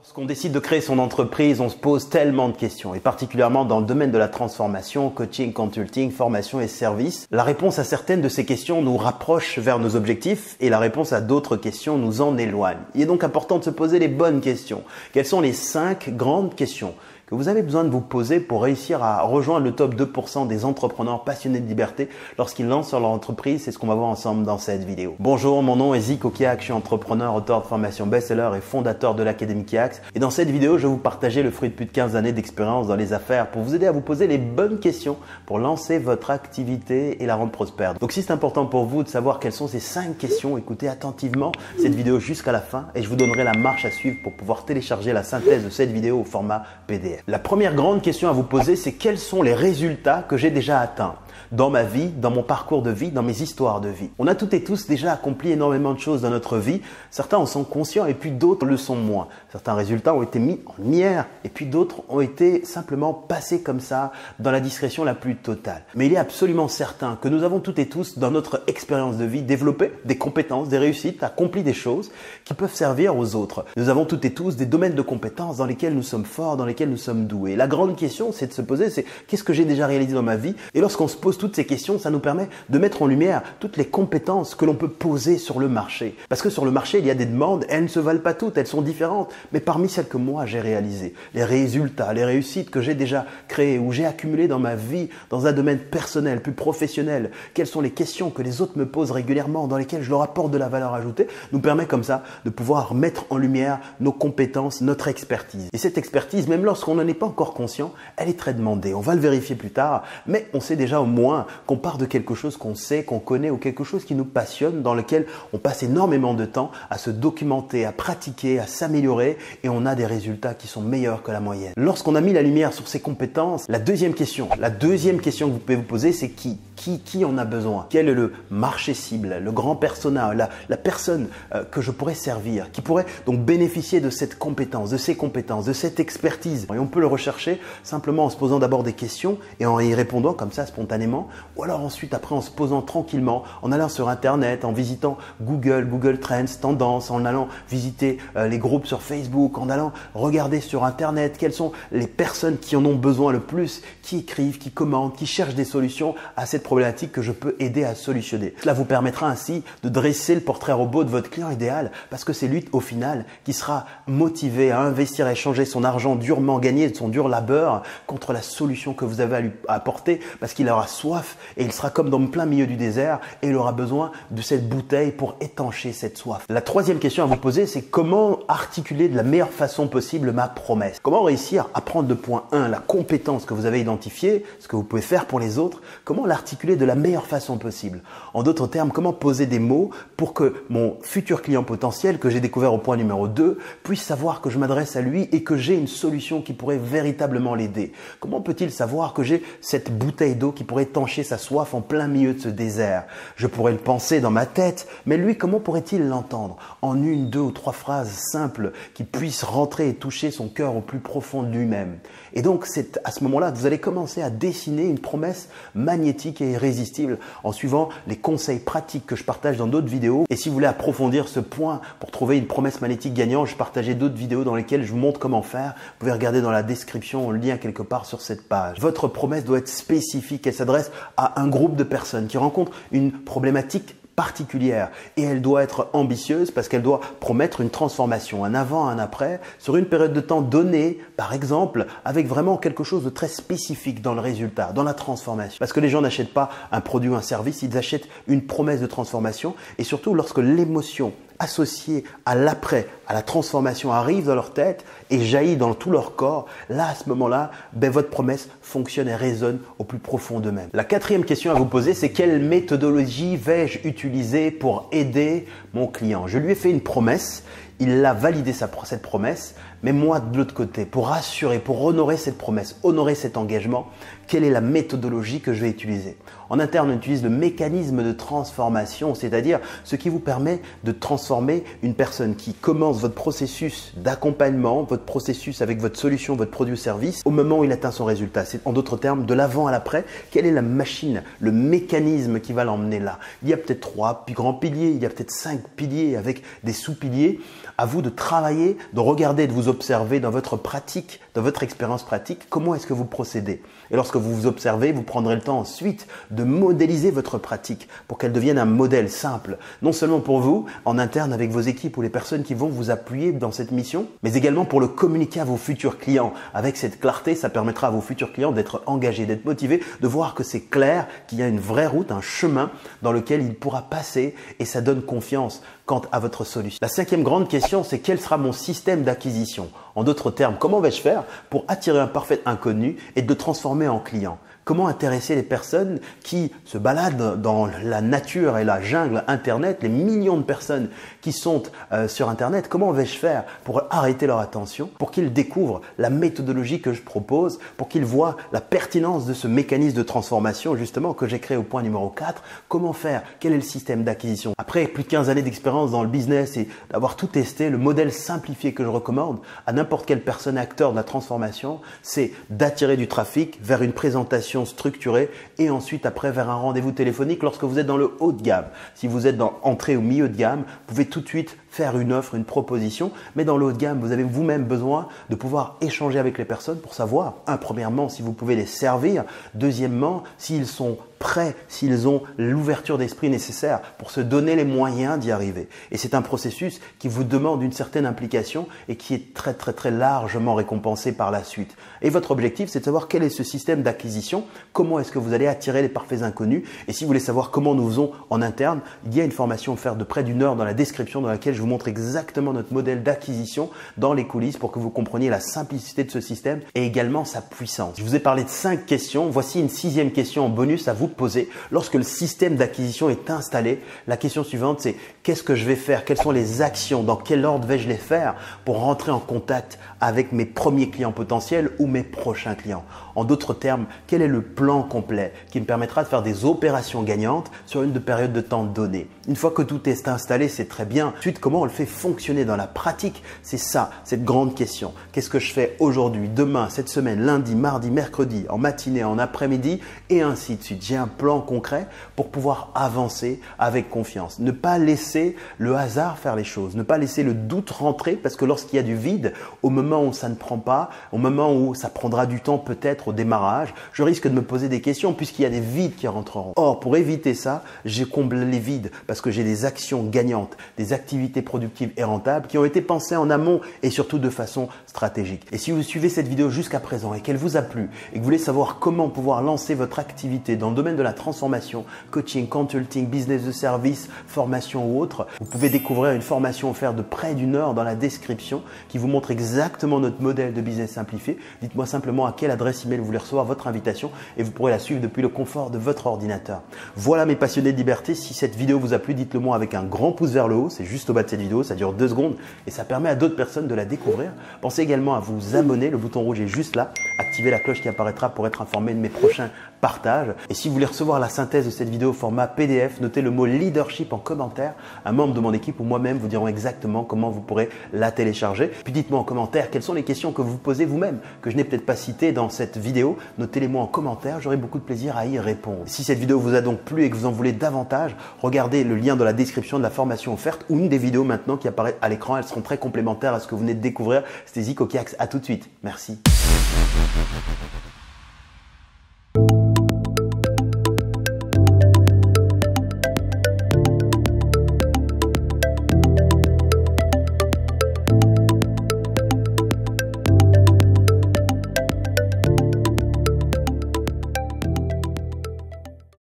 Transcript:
Lorsqu'on décide de créer son entreprise, on se pose tellement de questions, et particulièrement dans le domaine de la transformation, coaching, consulting, formation et services. La réponse à certaines de ces questions nous rapproche vers nos objectifs et la réponse à d'autres questions nous en éloigne. Il est donc important de se poser les bonnes questions. Quelles sont les 5 grandes questions que vous avez besoin de vous poser pour réussir à rejoindre le top 2% des entrepreneurs passionnés de liberté lorsqu'ils lancent leur entreprise? C'est ce qu'on va voir ensemble dans cette vidéo. Bonjour, mon nom est Zico Kiak, je suis entrepreneur, auteur de formation best-seller et fondateur de l'Académie Kiak. Et dans cette vidéo, je vais vous partager le fruit de plus de 15 années d'expérience dans les affaires pour vous aider à vous poser les bonnes questions pour lancer votre activité et la rendre prospère. Donc si c'est important pour vous de savoir quelles sont ces 5 questions, écoutez attentivement cette vidéo jusqu'à la fin et je vous donnerai la marche à suivre pour pouvoir télécharger la synthèse de cette vidéo au format PDF. La première grande question à vous poser, c'est quels sont les résultats que j'ai déjà atteints dans ma vie, dans mon parcours de vie, dans mes histoires de vie. On a toutes et tous déjà accompli énormément de choses dans notre vie. Certains en sont conscients et puis d'autres le sont moins. Certains résultats ont été mis en lumière et puis d'autres ont été simplement passés comme ça dans la discrétion la plus totale. Mais il est absolument certain que nous avons toutes et tous dans notre expérience de vie développé des compétences, des réussites, accompli des choses qui peuvent servir aux autres. Nous avons toutes et tous des domaines de compétences dans lesquels nous sommes forts, dans lesquels nous sommes doués. La grande question, c'est de se poser, c'est qu'est-ce que j'ai déjà réalisé dans ma vie? Et lorsqu'on se pose toutes ces questions, ça nous permet de mettre en lumière toutes les compétences que l'on peut poser sur le marché. Parce que sur le marché, il y a des demandes, elles ne se valent pas toutes, elles sont différentes. Mais parmi celles que moi j'ai réalisées, les résultats, les réussites que j'ai déjà créées ou j'ai accumulées dans ma vie, dans un domaine personnel, plus professionnel, quelles sont les questions que les autres me posent régulièrement, dans lesquelles je leur apporte de la valeur ajoutée, nous permet comme ça de pouvoir mettre en lumière nos compétences, notre expertise. Et cette expertise, même lorsqu'on n'en est pas encore conscient, elle est très demandée. On va le vérifier plus tard, mais on sait déjà au moins qu'on part de quelque chose qu'on sait, qu'on connaît ou quelque chose qui nous passionne, dans lequel on passe énormément de temps à se documenter, à pratiquer, à s'améliorer et on a des résultats qui sont meilleurs que la moyenne. Lorsqu'on a mis la lumière sur ces compétences, la deuxième question que vous pouvez vous poser, c'est qui en a besoin? Quel est le marché cible, le grand persona, la personne que je pourrais servir, qui pourrait donc bénéficier de cette compétence, de ces compétences, de cette expertise? Et on peut le rechercher simplement en se posant d'abord des questions et en y répondant comme ça spontanément, ou alors ensuite après en se posant tranquillement, en allant sur Internet, en visitant Google Trends, Tendances, en allant visiter les groupes sur Facebook, en allant regarder sur Internet quelles sont les personnes qui en ont besoin le plus, qui écrivent, qui commentent, qui cherchent des solutions à cette problématique que je peux aider à solutionner. Cela vous permettra ainsi de dresser le portrait robot de votre client idéal parce que c'est lui au final qui sera motivé à investir et échanger son argent durement gagné de son dur labeur contre la solution que vous avez à lui apporter parce qu'il aura soif et il sera comme dans le plein milieu du désert et il aura besoin de cette bouteille pour étancher cette soif. La troisième question à vous poser, c'est comment articuler de la meilleure façon possible ma promesse? Comment réussir à prendre le point 1, la compétence que vous avez identifiée, ce que vous pouvez faire pour les autres, comment l'articuler de la meilleure façon possible? En d'autres termes, comment poser des mots pour que mon futur client potentiel, que j'ai découvert au point numéro 2, puisse savoir que je m'adresse à lui et que j'ai une solution qui pourrait véritablement l'aider? Comment peut-il savoir que j'ai cette bouteille d'eau qui pourrait étancher sa soif en plein milieu de ce désert? Je pourrais le penser dans ma tête, mais lui, comment pourrait-il l'entendre? En 1, 2 ou 3 phrases simples qui puissent rentrer et toucher son cœur au plus profond de lui-même. Et donc, c'est à ce moment-là que vous allez commencer à dessiner une promesse magnétique et irrésistible en suivant les conseils pratiques que je partage dans d'autres vidéos. Et si vous voulez approfondir ce point pour trouver une promesse magnétique gagnante, je partageais d'autres vidéos dans lesquelles je vous montre comment faire. Vous pouvez regarder dans la description, le lien quelque part sur cette page. Votre promesse doit être spécifique. Elle s'adresse à un groupe de personnes qui rencontrent une problématique particulière et elle doit être ambitieuse parce qu'elle doit promettre une transformation, un avant, un après, sur une période de temps donnée, par exemple, avec vraiment quelque chose de très spécifique dans le résultat, dans la transformation. Parce que les gens n'achètent pas un produit ou un service, ils achètent une promesse de transformation et surtout lorsque l'émotion associée à l'après, à la transformation arrive dans leur tête et jaillit dans tout leur corps, là à ce moment-là, votre promesse fonctionne et résonne au plus profond d'eux-mêmes. La quatrième question à vous poser, c'est quelle méthodologie vais-je utiliser pour aider mon client? Je lui ai fait une promesse, il a validé cette promesse, mais moi de l'autre côté, pour rassurer, pour honorer cette promesse, honorer cet engagement, quelle est la méthodologie que je vais utiliser? En interne, on utilise le mécanisme de transformation, c'est-à-dire ce qui vous permet de transformer une personne qui commence votre processus d'accompagnement, votre processus avec votre solution, votre produit ou service, au moment où il atteint son résultat. C'est en d'autres termes, de l'avant à l'après, quelle est la machine, le mécanisme qui va l'emmener là? Il y a peut-être 3 grands piliers, il y a peut-être 5 piliers avec des sous-piliers. À vous de travailler, de regarder, de vous observer dans votre pratique, dans votre expérience pratique, comment est-ce que vous procédez. Et lorsque vous vous observez, vous prendrez le temps ensuite de modéliser votre pratique pour qu'elle devienne un modèle simple, non seulement pour vous, en interne avec vos équipes ou les personnes qui vont vous appuyer dans cette mission, mais également pour le communiquer à vos futurs clients. Avec cette clarté, ça permettra à vos futurs clients d'être engagés, d'être motivés, de voir que c'est clair, qu'il y a une vraie route, un chemin dans lequel il pourra passer et ça donne confiance quant à votre solution. La 5e grande question, c'est quel sera mon système d'acquisition? En d'autres termes, comment vais-je faire pour attirer un parfait inconnu et de le transformer en client? Comment intéresser les personnes qui se baladent dans la nature et la jungle Internet, les millions de personnes qui sont sur Internet? Comment vais-je faire pour arrêter leur attention, pour qu'ils découvrent la méthodologie que je propose, pour qu'ils voient la pertinence de ce mécanisme de transformation justement que j'ai créé au point numéro 4? Comment faire? Quel est le système d'acquisition? Après plus de 15 années d'expérience dans le business et d'avoir tout testé, le modèle simplifié que je recommande à n'importe quelle personne acteur de la transformation, c'est d'attirer du trafic vers une présentation structurée et ensuite après vers un rendez-vous téléphonique lorsque vous êtes dans le haut de gamme. Si vous êtes dans entrée ou milieu de gamme, vous pouvez tout de suite faire une offre, une proposition, mais dans le haut de gamme, vous avez vous-même besoin de pouvoir échanger avec les personnes pour savoir, premièrement, si vous pouvez les servir, deuxièmement, s'ils sont prêts, s'ils ont l'ouverture d'esprit nécessaire pour se donner les moyens d'y arriver. Et c'est un processus qui vous demande une certaine implication et qui est très largement récompensé par la suite. Et votre objectif, c'est de savoir quel est ce système d'acquisition, comment est-ce que vous allez attirer les parfaits inconnus. Et si vous voulez savoir comment nous faisons en interne, il y a une formation offerte de près d'1 heure dans la description dans laquelle je vous montre exactement notre modèle d'acquisition dans les coulisses pour que vous compreniez la simplicité de ce système et également sa puissance. Je vous ai parlé de 5 questions. Voici une 6e question en bonus à vous poser. Lorsque le système d'acquisition est installé, la question suivante, c'est qu'est-ce que je vais faire? Quelles sont les actions? Dans quel ordre vais-je les faire pour rentrer en contact avec mes premiers clients potentiels ou mes prochains clients? En d'autres termes, quel est le plan complet qui me permettra de faire des opérations gagnantes sur une période de temps donnée? Une fois que tout est installé, c'est très bien. Ensuite, comment on le fait fonctionner dans la pratique? C'est ça, cette grande question. Qu'est-ce que je fais aujourd'hui, demain, cette semaine, lundi, mardi, mercredi, en matinée, en après-midi et ainsi de suite. J'ai un plan concret pour pouvoir avancer avec confiance. Ne pas laisser le hasard faire les choses, ne pas laisser le doute rentrer parce que lorsqu'il y a du vide, au moment où ça ne prend pas, au moment où ça prendra du temps peut-être au démarrage, je risque de me poser des questions puisqu'il y a des vides qui rentreront. Or, pour éviter ça, j'ai comblé les vides parce que j'ai des actions gagnantes, des activités productives et rentables qui ont été pensées en amont et surtout de façon stratégique. Et si vous suivez cette vidéo jusqu'à présent et qu'elle vous a plu et que vous voulez savoir comment pouvoir lancer votre activité dans le domaine de la transformation, coaching, consulting, business de service, formation ou autre, vous pouvez découvrir une formation offerte de près d'1 heure dans la description qui vous montre exactement notre modèle de business simplifié. Dites-moi simplement à quelle adresse email vous voulez recevoir votre invitation et vous pourrez la suivre depuis le confort de votre ordinateur. Voilà mes passionnés de liberté, si cette vidéo vous a plu, dites-le moi avec un grand pouce vers le haut, c'est juste au bas de cette vidéo, ça dure 2 secondes et ça permet à d'autres personnes de la découvrir. Pensez également à vous abonner, le bouton rouge est juste là, activez la cloche qui apparaîtra pour être informé de mes prochains partages. Et si vous voulez recevoir la synthèse de cette vidéo au format PDF, notez le mot leadership en commentaire. Un membre de mon équipe ou moi-même vous diront exactement comment vous pourrez la télécharger. Puis dites-moi en commentaire quelles sont les questions que vous posez vous-même, que je n'ai peut-être pas citées dans cette vidéo. Notez-les-moi en commentaire, j'aurai beaucoup de plaisir à y répondre. Si cette vidéo vous a donc plu et que vous en voulez davantage, regardez le lien dans la description de la formation offerte ou une des vidéos maintenant qui apparaît à l'écran. Elles seront très complémentaires à ce que vous venez de découvrir. C'était Zico Kiax, à tout de suite. Merci.